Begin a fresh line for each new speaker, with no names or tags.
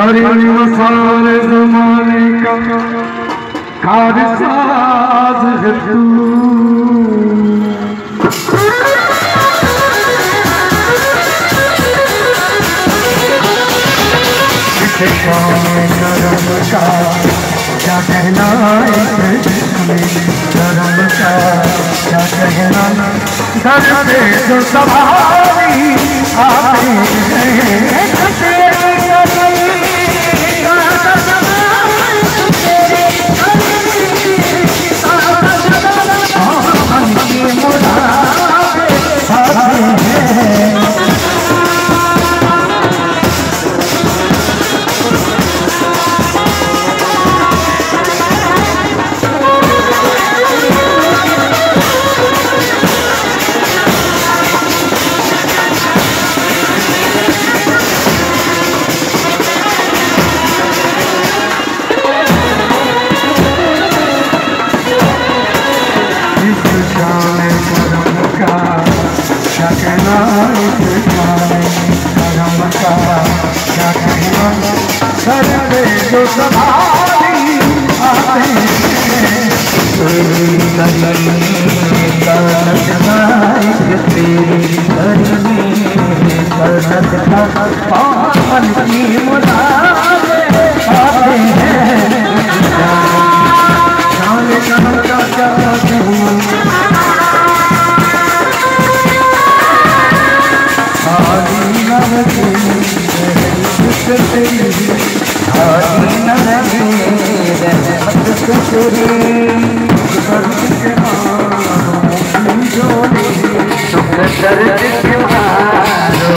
सारे जमाने का कारसाज है तू। करम का क्या कहना, करम का क्या कहना, घर से जो सवारी आते हैं जो सवारी आते हैं दर्द